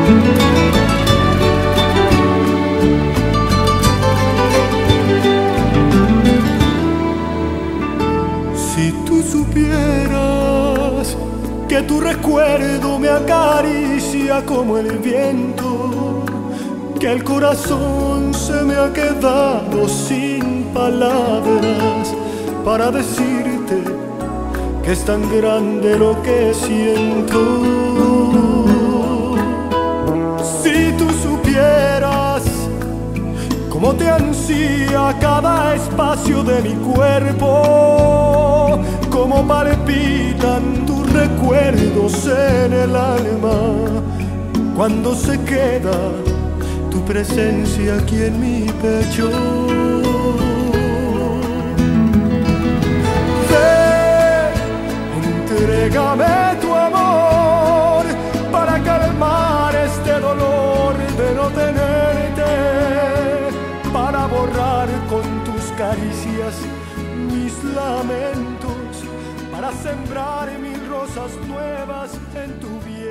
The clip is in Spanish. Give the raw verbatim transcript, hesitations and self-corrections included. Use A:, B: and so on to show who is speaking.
A: Si tú supieras que tu recuerdo me acaricia como el viento, que el corazón se me ha quedado sin palabras para decirte que es tan grande lo que siento. Si tú supieras cómo te ansía cada espacio de mi cuerpo, cómo palpitan tus recuerdos en el alma cuando se queda tu presencia aquí en mi pecho. Entrégame tu amor para calmar este dolor de no tenerte, para borrar con tus caricias mis lamentos, para sembrar mil rosas nuevas en tu vientre.